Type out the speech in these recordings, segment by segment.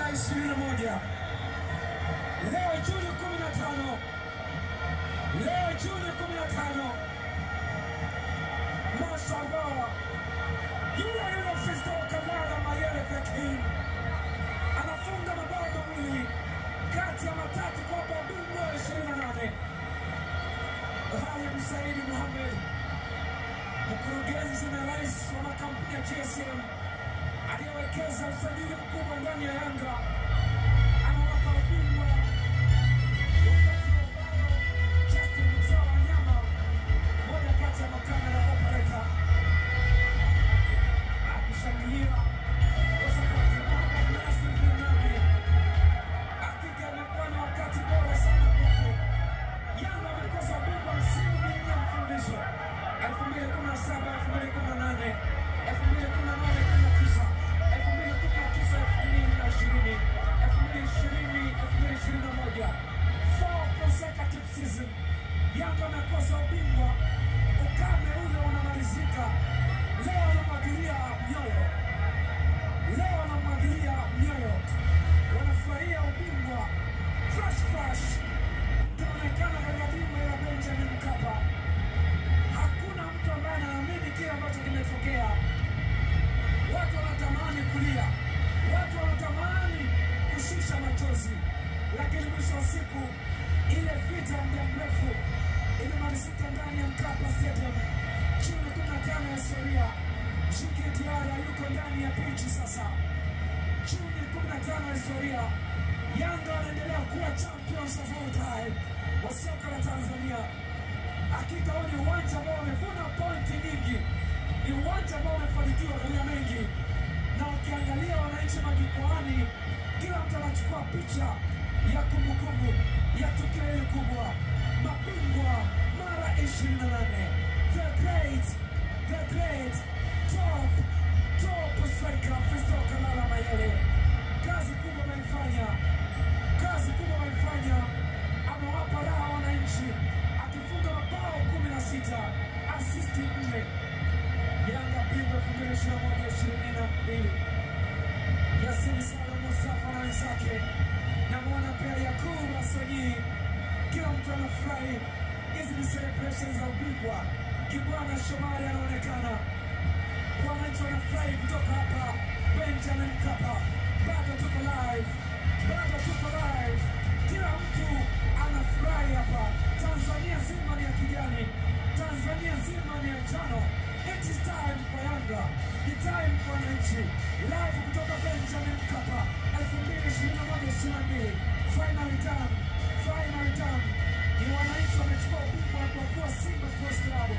2021. Leo Juni 15. Leo Juni 15. Mashallah. Yule Fiston Kalala Mayele the King anafunga mabao mawili kati ya matatu kwa bingwa 28. Khalid Said Mohamed, mkurugenzi na rais wa makampuni ya GSM aliyewekeza usajili mkubwa ndani ya Yanga, anawapa bingwa wakati ambao Justin Mzawa Nyama, moja kati ya makamera operator, akishangilia kwa sababu ya Nasri Nabi. Hakika imekuwa ni wakati bora sana kwake. Yanga amekosa bingwa msimu mwingine mfululizo 2017, 2018, 2018, 2021. 4 consecutive season. Yanga amekosa ubingwa. Ukame ule unamalizika. Leo anamwagilia mioyo. Leo anamwagilia mioyo. Wanafurahia ubingwa. Fresh. Tunaonekana katika bima ya Benjamin Mkapa. Hakuna mtu ambaye anaamini kile ambacho kimetokea. Watu wanatamani kulia. Watu wanatamani kushusha machozi. Lakini mwisho wa siku, ile vita muda mrefu imemalizika ndani ya Mkapa Stadium. Juni 15 ya historia. Djigui Diarra yuko ndani ya pichi sasa. Juni 15 ya historia. Yanga wanaendelea kuwa champions of all time wa soka la Tanzania. Hakika huu ni uwanja ambao wamevuna pointi nyingi. Ni uwanja ambao wamefanikiwa katika mengi. Na ukiangalia wananchi majukwaani, kila mtu anachukua picha ya kumbukumbu ya tukio hili kubwa. Mabingwa mara 28. The great top striker Fiston Kalala Mayele. Kazi kubwa ameifanya. Amewapa raha wananchi, akifunga mabao 16, assist 4. Yanga bingwa 2021-22. Yasin Salum Mustafa na wenzake, na mwana pia Yakubu Asonyi. Kila mtu anafurahi. Hizi ni celebrations za ubingwa. Kibwana Shomari anaonekana. Wananchi wanafurahi kutoka hapa Benjamin Mkapa. Bado tuko live. Kila mtu anafurahi hapa. Tanzania nzima ni ya kijani. Tanzania nzima ni ya njano. It is time for Yanga. Ni time for wananchi. Live kutoka Benjamin Mkapa 2021-22. Final return. Ni wananchi wamechukua ubingwa kwa kuwa Simba Sports Club.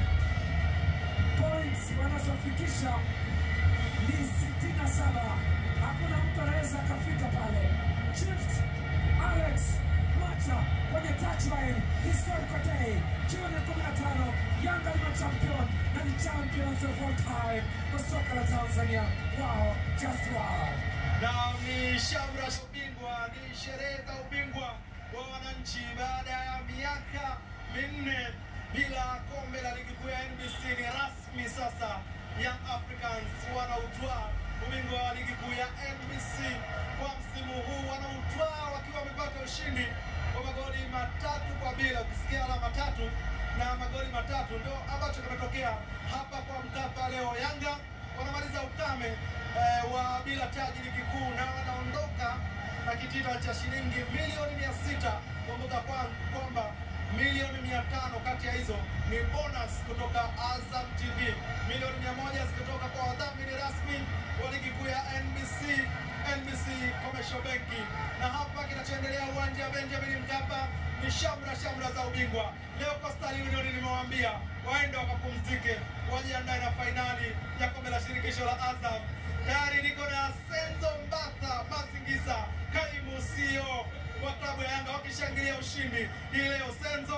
Points wanazofikisha ni 67. Hakuna mtu anaweza akafika pale. Chief Alex Macha kwenye touchline. Historical day. Juni 15. Yanga ni champion na ni champions of all time kwa soka la Tanzania. Wow, just wow. Na ni shamra ubingwa, ni sherehe za ubingwa wa wananchi baada ya miaka 4 bila kombe la ligi kuu ya NBC. Ni rasmi sasa, Young Africans wanautwaa ubingwa wa ligi kuu ya NBC kwa msimu huu. Wanautwaa wakiwa wamepata ushindi kwa magoli 3-0. Ukisikia alama 3 na magoli 3 ndio ambacho kimetokea hapa kwa Mkapa leo. Yanga wanamaliza ukame wa bila taji ligi kuu na wanaondoka na kitita cha shilingi milioni 600. Kumbuka kwamba milioni 500 kati ya hizo ni bonus kutoka Azam TV. Milioni 100 zikitoka kwa wadhamini rasmi wa ligi kuu ya NBC Commercial Bank. Na hapa kinachoendelea uwanja wa Benjamin Mkapa ni shamra za ubingwa. Leo Coastal Union nimewaambia waende wakapumzike, wajiandae na fainali ya kombe la shirikisho la Azam. Tayari niko na Senzo Mbata Masingisa, kaimu CEO wa klabu ya Yanga, wakishangilia ushindi hii leo. Senzo,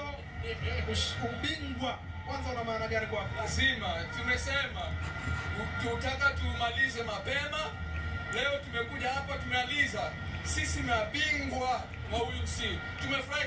ubingwa kwanza una maana gani kwako? Lazima tumesema tutaka tumalize mapema. Leo tumekuja hapa tumaliza. Sisi mabingwa wa UC. Tumefurahi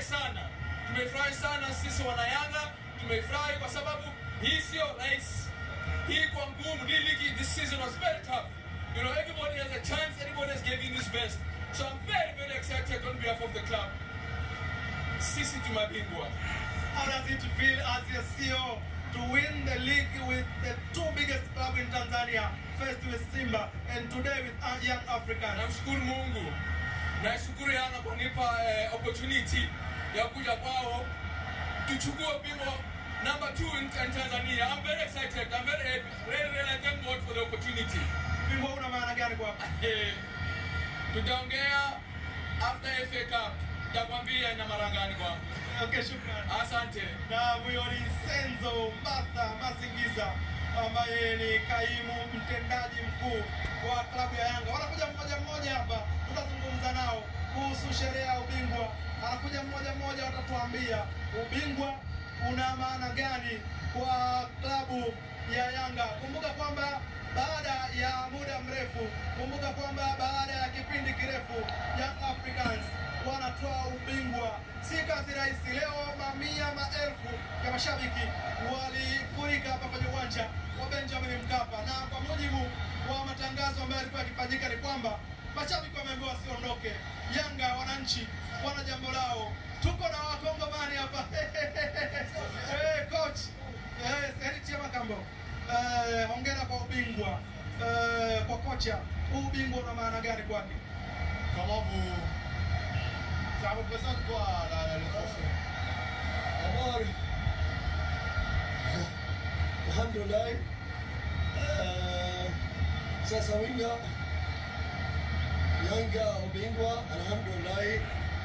sana sisi wana Yanga. Tumefurahi kwa sababu hii sio rahisi. Hii kwa ngumu, this season was very tough. You know, everybody has a chance, everybody is giving his best. So I'm very, very excited on behalf of the club. Sisi tumabingwa. How does it feel as a CEO to win the league with the two biggest clubs in Tanzania, first with Simba and today with Young Africans? Namshukuru Mungu. Nashukuru Yanga kwa kunipa opportunity ya kuja kwao tuchukue ubingwa number 2 in Tanzania. I'm very excited. I'm very happy. Really thank God for the opportunity. Ubingwa una maana gani kwako? Tutaongea after FA Cup. Takwambia ina maana gani kwako. Okay, shukrani. Asante. Na huyo ni Senzo Martha Masingiza ambaye ni kaimu mtendaji mkuu wa klabu ya Yanga. Wanakuja mmoja mmoja hapa, tutazungumza nao kuhusu sherehe ya ubingwa. Anakuja mmoja mmoja, watatuambia ubingwa una maana gani kwa klabu ya Yanga. Kumbuka kwamba baada ya muda mrefu, kumbuka kwamba baada ya kipindi kirefu, Young Africans wanatoa ubingwa. Si kazi rahisi. Leo mamia maelfu ya mashabiki walifurika hapa kwenye uwanja wa Benjamin Mkapa, na kwa mujibu wa matangazo ambayo yalikuwa yakifanyika ni kwamba mashabiki wameambiwa wasiondoke. Yanga wananchi wana jambo lao. Tuko na wakongomani hapa. Coach Seritia Makambo, hongera kwa ubingwa. Kwa kocha, ubingwa una maana gani kwake? Ça représente quoi le trophée? D'abord, alhamdoulilah, sasa Yanga ubingwa, alhamdoulilah.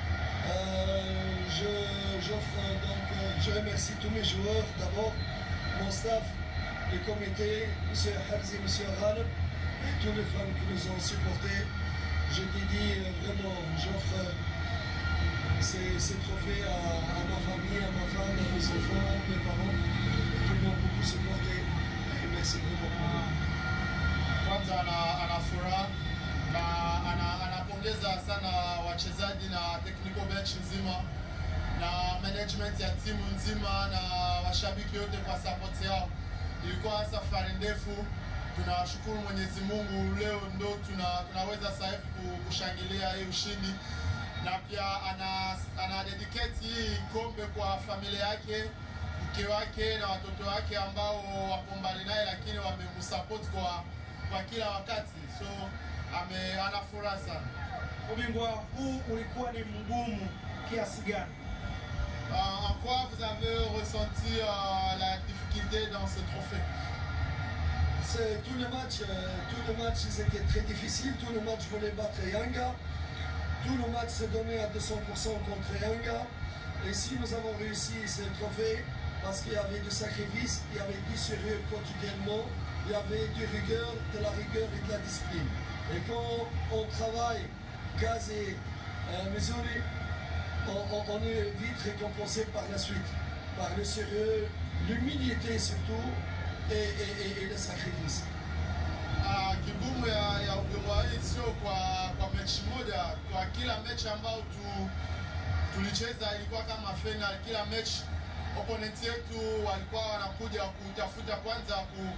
Je remercie tous mes joueurs, d'abord mon staff, le comité, M. Harzi, M. Ghalib, et tous les femmes qui nous ont supportés. Je te dis vraiment, j'offre ces trophées à ma famille, à ma femme, à mes enfants, à mes parents, qui m'ont beaucoup supporté. Et merci beaucoup. Kwanza ana furaha na anapongeza sana wachezaji na technical bench nzima na management ya timu nzima na washabiki wote kwa support yao. Ilikuwa safari ndefu. Tunashukuru Mwenyezi Mungu, leo ndo tunaweza sasa hivi kushangilia hii ushindi, na pia ana dedicate hii kombe kwa familia yake, mke wake na watoto wake ambao wako mbali naye, lakini wamemsupport kwa kila wakati. So ana furaha sana. Ubingwa huu ulikuwa ni mgumu kiasi gani? En quoi vous avez ressenti la difficulté dans ce trophée? Tous les matchs ils étaient très difficiles. Tous les matchs voulaient battre Yanga. Tous les matchs se donnaient à 200% contre Yanga. Et si nous avons réussi ce trophée, parce qu'il y avait du sacrifice, il y avait du sérieux quotidiennement, il y avait du rigueur, de la rigueur et de la discipline. Et quand on travaille, Gaz et Missouri, on est vite récompensé par la suite, par le sérieux, l'humilité surtout, et le sacrifice. Kigumu ya ubingwa hii sio kwa mechi moja, kwa kila mechi ambao tulicheza ilikuwa kama final. Kila mechi opponent yetu walikuwa wanakuja kutafuta kwanza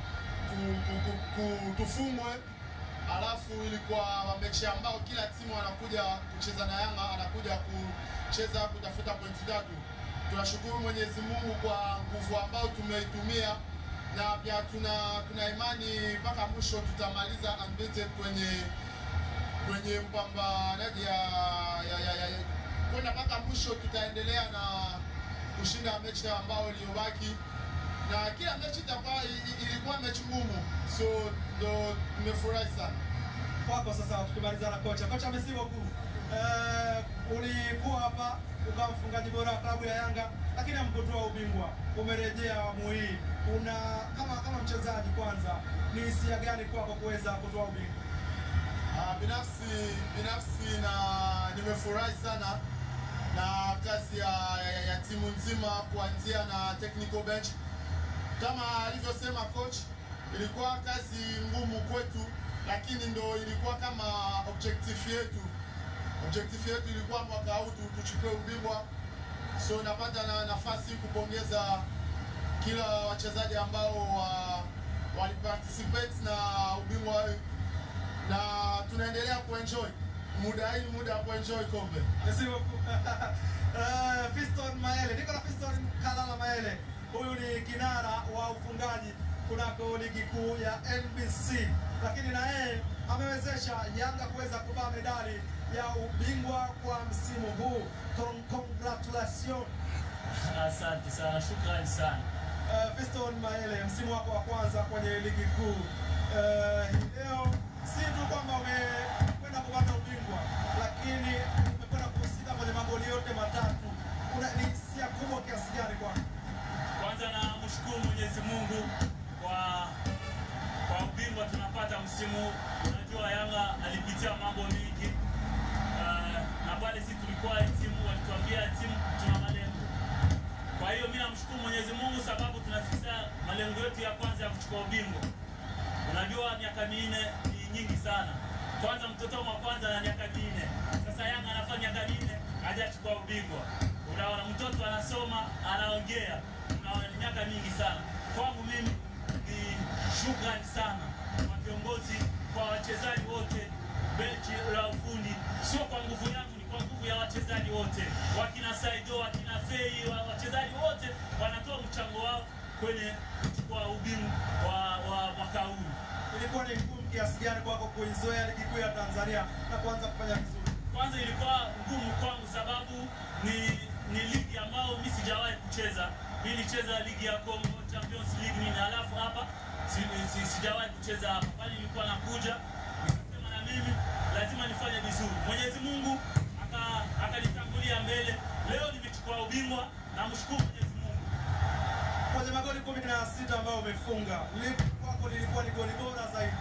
tufungwe, alafu ilikuwa mechi ambao kila timu wanakuja kucheza na Yanga anakuja kucheza kutafuta pointi 3. Tunashukuru Mwenyezi Mungu kwa nguvu ambao tumeitumia, na pia tuna imani mpaka mwisho tutamaliza unbeaten kwenye mpambanaji kwenda mpaka mwisho. Tutaendelea na kushinda mechi ambao iliyobaki, na kila mechi ilikuwa mechi ngumu, so ndo tumefurahi sana. Kwako sasa, tukimaliza na kocha Messi Waku, ulikuwa hapa ukawa mfungaji bora wa klabu ya Yanga, lakini hamkutoa ubingwa. Umerejea awamu hii, kama mchezaji, kwanza ni hisia gani kwako kuweza kutoa ubingwa? Binafsi na nimefurahi sana na kazi ya timu nzima, kuanzia na technical bench. Kama alivyosema coach, ilikuwa kazi ngumu kwetu, lakini ndo ilikuwa kama objective yetu. Objective yetu ilikuwa mwaka huu tuchukue ubingwa. So napata nafasi kupongeza kila wachezaji ambao waliparticipate na ubingwa, na tunaendelea kuenjoy. muda hapo enjoy kombe. Fiston Mayele, niko na Fiston Kalala Mayele. Huyu ni kinara wa ufungaji kunako ligi kuu ya NBC, lakini na yeye amewezesha Yanga kuweza kubaa medali ya ubingwa kwa msimu huu. Congratulations. Asante sana, shukrani sana. Fiston Mayele, msimu wako wa kwanza kwenye ligi kuu. Leo si tu kwamba umekwenda kupata ubingwa, lakini umekwenda kuhusika kwenye magoli yote matatu. Ni hisia kubwa kiasi gani kwako? Kwanza na mshukuru Mwenyezi Mungu kwa ubingwa tunapata msimu. Unajua Yanga alipitia mambo mengi, na pale sisi tulikuwa timu, walituambia timu tuna malengo. Kwa hiyo mimi namshukuru Mwenyezi Mungu sababu tunafikia malengo yetu ya kwanza ya kuchukua ubingwa. Unajua miaka 4 ni nyingi sana. Kwanza mtoto wa kwanza na miaka 4. Sasa Yanga anafanya miaka 4 hajachukua ubingwa. Unaona mtoto anasoma, anaongea. Unaona miaka mingi sana. Kwangu mimi ni shukrani sana kwa viongozi, kwa wachezaji wote, benchi la ufundi. Sio kwa nguvu yangu, ni kwa nguvu ya wachezaji wote. Wakina Saido, wakina Fei, wachezaji wote wanatoa mchango wao kwenye kuchukua ubingwa wa mwaka huu. Ilikuwa ni ngumu kiasi gani kwako kuizoea ligi kuu ya Tanzania na kuanza kufanya vizuri? Kwanza ilikuwa ngumu kwangu sababu ni ligi ambayo mimi sijawahi kucheza. Mimi nilicheza ligi ya Congo Champions League nini, alafu hapa sijawahi kucheza hapa. Bali nilikuwa nakuja nikasema na mimi lazima nifanye vizuri. Mwenyezi Mungu akanitangulia mbele. Leo nimechukua ubingwa na mshukuru Mwenyezi Mungu. Kwenye magoli 16 ambayo umefunga, lipi kwako lilikuwa ni goli bora zaidi?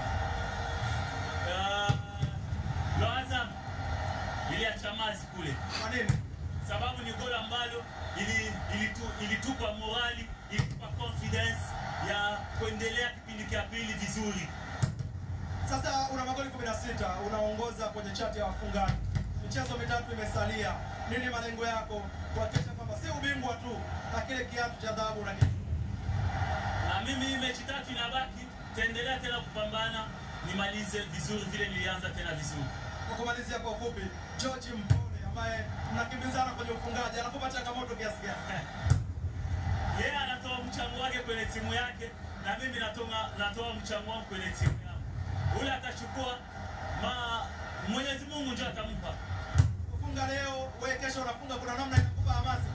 Loazam ile ya Chamazi kule. Kwa nini? Sababu ni goli ambalo ilitupa morali, ilitupa confidence ya kuendelea kipindi cha pili vizuri. Sasa una magoli 16, unaongoza kwenye chati ya wafungaji. Michezo 3 imesalia. Nini malengo yako kuhakikisha kwamba si ubingwa tu, lakini kiatu cha dhahabu na kitu? Na mimi mechi 3 inabaki, taendelea tena kupambana, nimalize vizuri vile nilianza tena vizuri. Kwa kumalizia kwa ufupi, George Mpole ambaye mnakimbizana kwenye ufungaji, anakupa changamoto kiasi gani? Yeye anatoa mchango wake kwenye timu yake na mimi natoa mchango wangu kwenye timu yangu. Ule atachukua Mwenyezi Mungu ndiye atampa. Kufunga leo, wewe kesho unafunga, kuna namna inakupa hamasa.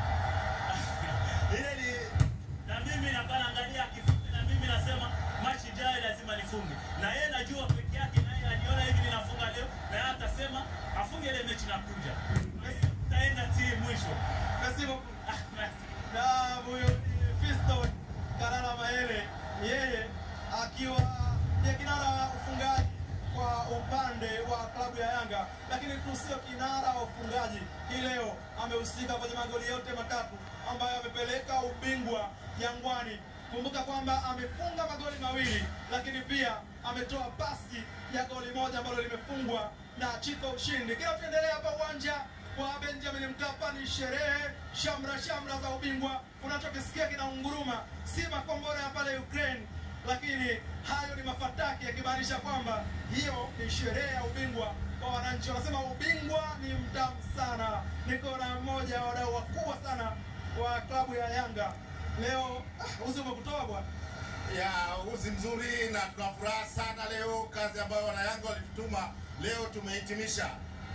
Ile ni na mimi naangalia akifunga na mimi nasema mechi ijayo lazima nifunge. Na yeye najua peke yake, na yeye aniona hivi ninafunga leo na yeye atasema afunge ile mechi nakuja. Taenda timu mwisho. Nasema na huyo ni Fiston Kalala Mayele, yeye akiwa ni kinara wa ufungaji kwa upande wa klabu ya Yanga, lakini tu sio kinara wa ufungaji. Hii leo amehusika kwenye magoli yote matatu ambayo amepeleka ubingwa Jangwani. Kumbuka kwamba amefunga magoli 2, lakini pia ametoa pasi ya goli 1 ambalo limefungwa na Chiko Ushindi. Kila tuendelea hapa uwanja wa Benjamin Mkapa ni sherehe, shamra za ubingwa. Unachokisikia kinaunguruma si makombora ya pale Ukraine, lakini hayo ni mafataki yakimaanisha kwamba hiyo ni sherehe ya ubingwa kwa wananchi. Wanasema ubingwa ni mtamu sana. Niko na mmoja wa wadau wakubwa sana wa klabu ya Yanga. Leo uzi umekutoa bwana. Ya uzi mzuri na tunafuraha sana leo, kazi ambayo wana Yanga walitutuma leo tumehitimisha.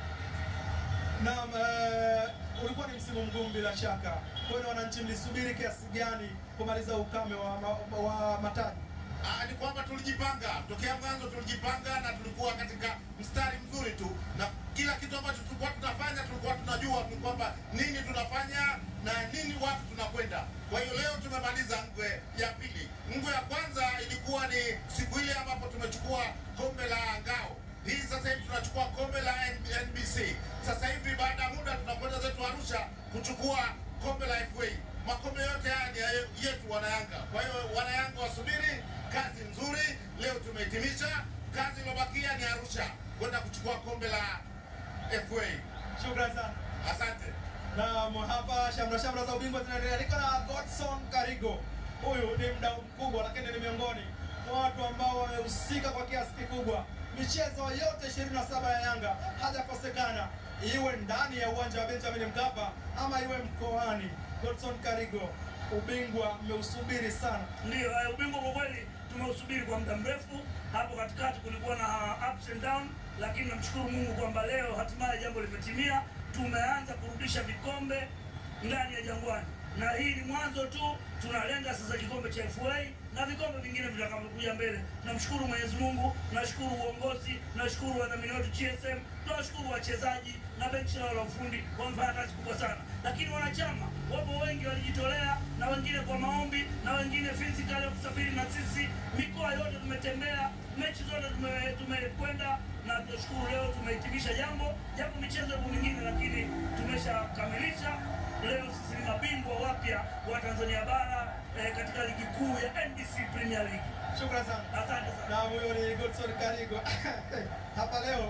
Naam, ulikuwa ni msimu mgumu bila shaka. Kwa wananchi mlisubiri kiasi gani kumaliza ukame wa mataji? Ni kwamba tulijipanga, tokea mwanzo tulijipanga na tulikuwa katika mstari mzuri tu, na kila kitu ambacho tulikuwa tunafanya tulikuwa tunajua ni kwamba nini tunafanya na nini wapi tunakwenda. Kwa hiyo leo tumemaliza ngwe ya pili. Ngwe ya kwanza ilikuwa ni siku ile ambapo tumechukua kombe la ngao. Hii sasa hivi tunachukua kombe la NBC. Sasa hivi baada ya muda tunakwenda zetu Arusha kuchukua kombe la FA. Makombe yote haya ni yetu wanayanga. Kwa hiyo wanayanga wasubiri kazi nzuri. Leo tumehitimisha. Kazi iliyobakia ni Arusha kwenda kuchukua kombe la FA. Shukrani sana. Asante. Na hapa shamra za ubingwa zinaendelea. Niko na Godson Karigo. Huyu ni mdau mkubwa, lakini ni miongoni mwa watu ambao wamehusika kwa kiasi kikubwa. michezo yote 27 ya Yanga hajakosekana, iwe ndani ya uwanja wa Benjamin Mkapa ama iwe mkoani. Godson Karigo, ubingwa mmeusubiri sana. Ndio, ubingwa kwa kweli tumeusubiri kwa muda mrefu. Hapo katikati kulikuwa na ups and down, lakini namshukuru Mungu kwamba leo hatimaye jambo limetimia. Tumeanza kurudisha vikombe ndani ya Jangwani, na hii ni mwanzo tu. Tunalenga sasa kikombe cha FA na vikombe vingine vitakavyokuja mbele. Tunamshukuru Mwenyezi Mungu, tunashukuru uongozi, tunashukuru wadhamini wetu GSM, tunashukuru wachezaji na benchi lao la ufundi, wamefanya kazi kubwa sana. Lakini wanachama wapo wengi walijitolea, na wengine kwa maombi, na wengine physically kusafiri na sisi. Mikoa yote tumetembea, mechi zote tumekwenda, na tunashukuru leo tumehitimisha japo michezo mingine, lakini tumeshakamilisha. Leo sisi ni mabingwa wapya wa Tanzania bara katika ligi kuu ya NBC Premier League. Shukrani sana. Asante sana. Na huyo ni Godson Karigo. Hapa leo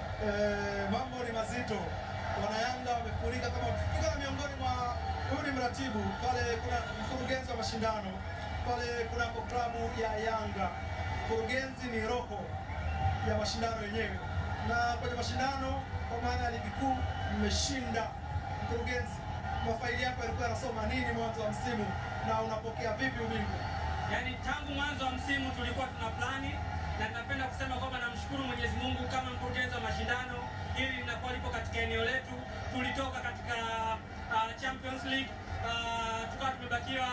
mambo ni mazito. Wanayanga wamefurika kama miongoni mwa, huyu ni mratibu pale, kuna mkurugenzi wa mashindano pale, kuna klabu ya Yanga. Mkurugenzi ni roho ya mashindano yenyewe, na kwenye mashindano kwa maana ya ligi kuu mmeshinda. Mkurugenzi, mafaili yako yalikuwa yanasoma nini mwanzo wa msimu na unapokea vipi ubingwa? Yaani tangu mwanzo wa msimu tulikuwa tuna plani, na tunapenda kusema kwamba namshukuru Mwenyezi Mungu kama mkurugenzi wa mashindano, hili linakuwa lipo katika eneo letu. Tulitoka katika Champions League, tukawa tumebakiwa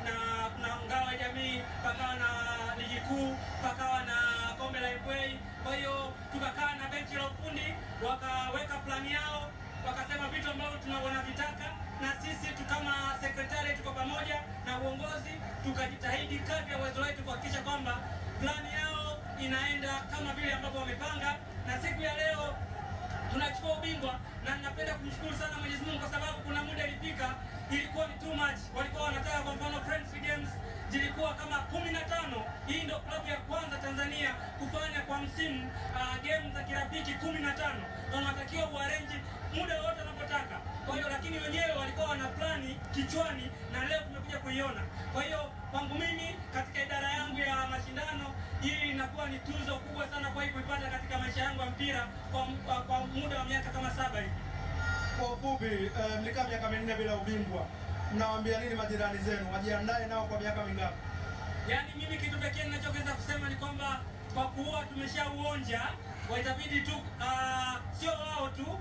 na ngao ya jamii, pakawa na ligi kuu, pakawa na kombe la FA. Kwa hiyo tukakaa na benchi la ufundi, wakaweka plani yao, wakasema vitu ambavyo tunavitaka, na sisi kama sekretari tuko pamoja na uongozi tukajitahidi kadri ya uwezo wetu kuhakikisha kwamba plani yao inaenda kama vile ambavyo wamepanga, na siku ya leo tunachukua ubingwa. Na ninapenda kumshukuru sana Mwenyezi Mungu kwa sababu kuna muda ilifika ilikuwa ni too much. Walikuwa wanataka kwa mfano friendly games zilikuwa kama 15. Hii ndio klabu ya kwanza Tanzania kufanya kwa msimu game za kirafiki 15. Wanatakiwa uarrange muda wote wanapotaka. Kwa hiyo lakini wenyewe walikuwa wana plani kichwani, na leo tumekuja kuiona. Kwa hiyo kwangu mimi katika idara yangu ya mashindano, hii inakuwa ni tuzo kubwa sana kwa kuipata katika maisha yangu ya mpira kwa muda wa miaka kama 7 hivi. Kwa ufupi, mlikaa miaka 4 bila ubingwa. Mnawaambia nini majirani zenu? Wajiandae nao kwa miaka mingapi? Yaani mimi kitu pekee ninachoweza kusema ni kwamba kwa kuwa tumeshauonja, waitabidi tu sio wao tu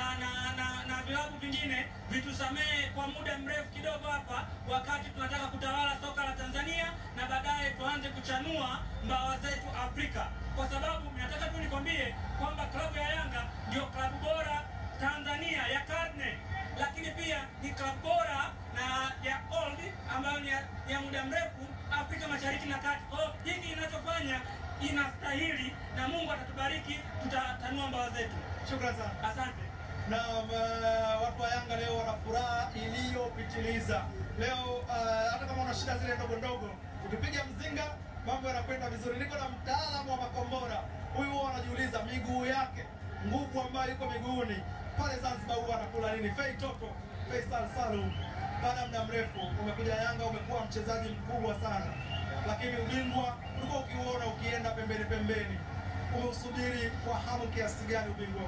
na vilabu vingine vitusamee kwa muda mrefu kidogo hapa, wakati tunataka kutawala soka la Tanzania na baadaye tuanze kuchanua mbawa zetu Afrika. Kwa sababu nataka tu nikwambie kwamba klabu ya Yanga ndio klabu bora Tanzania ya karne, lakini pia ni klabu bora na ya old ambayo ni ya muda mrefu Afrika Mashariki na Kati. Kwa hiyo hiki inachofanya inastahili, na Mungu atatubariki, tutatanua mbawa zetu. Shukrani sana. Asante. Na watu wa Yanga leo wana furaha iliyopitiliza. Leo hata kama una shida zile ndogo ndogo, ukipiga mzinga mambo yanakwenda vizuri. Niko na mtaalamu wa makombora. Huyu anajiuliza miguu yake, nguvu ambayo iko miguuni pale Zanzibar huwa anakula nini? Fei Toto, Faisal Salum. Baada ya muda mrefu umekuja Yanga, umekuwa mchezaji mkubwa sana, lakini ubingwa ulikuwa ukiuona ukienda pembeni. Umeusubiri kwa hamu kiasi gani ubingwa?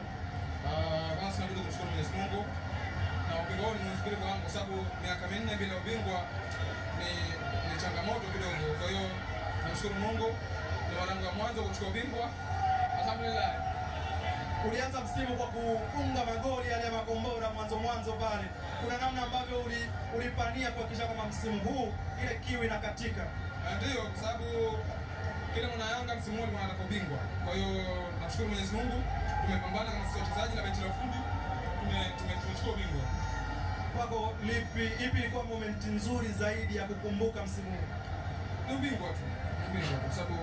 Basi nabidi kumshukuru Mwenyezi Mungu, na ubingwa ni msubiri kwa hamu, kwa sababu miaka 4 bila ubingwa ni changamoto kidogo. Kwa hiyo namshukuru Mungu, ni warangu wa mwanzo kuchukua ubingwa. Alhamdulillah. Ulianza msimu kwa kufunga magoli yale ya makombora mwanzo pale. Kuna namna ambavyo ulipania kuhakikisha kwamba msimu huu ile kiu inakatika? Ndio, kwa sababu kila mwana Yanga msimu huu anataka ubingwa. Kwa hiyo namshukuru Mwenyezi Mungu, tumepambana kama sisi wachezaji na benchi la ufundi, tumechukua ubingwa. Kwako ipi ilikuwa moment nzuri zaidi ya kukumbuka msimu huu? Ni ubingwa tu. Ubingwa kwa sababu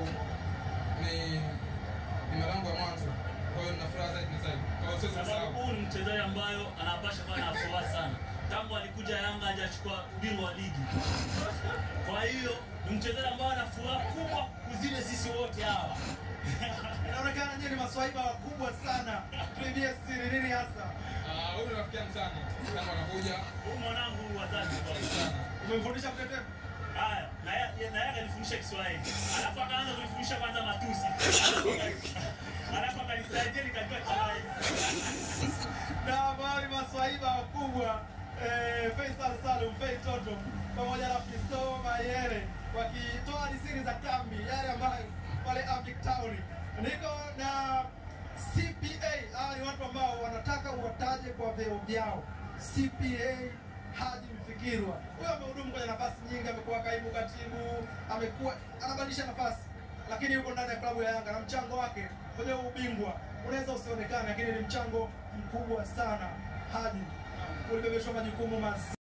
ni malango ya mwanzo. Kwa hiyo nina furaha zaidi. Kwa sababu huu ni mchezaji ambayo anapasha kuwa na furaha sana. Tangu alikuja Yanga hajachukua ubingwa wa ligi. Kwa hiyo ni mchezaji ambaye ana furaha kubwa kuzile sisi wote hawa. Inaonekana nyinyi ni maswaiba wakubwa sana. Tuibie siri nini hasa? Wewe ni rafiki yangu sana. Kama anakuja, Huyu mwanangu wa Zanzibar. Umemfundisha kutetea? Haya, na yeye alifundisha Kiswahili. Alafu akaanza kunifundisha kwanza matusi. Alafu akanisaidia nikajua chai. Na habari maswaiba wakubwa Faisal Salum, Fei Toto pamoja na Fisto Mayere wakitoa risiri za kambi yale ambayo pale Avic Town. Niko na CPA, hawa ni watu ambao wanataka uwataje kwa vyeo vyao. CPA Haji Mfikirwa, huyo amehudumu kwenye nafasi nyingi, amekuwa kaimu katibu, amekuwa anabadilisha nafasi, lakini yuko ndani ya klabu ya Yanga na mchango wake kwenye ubingwa unaweza usionekane, lakini ni mchango mkubwa sana. Haji ulibebeshwa majukumu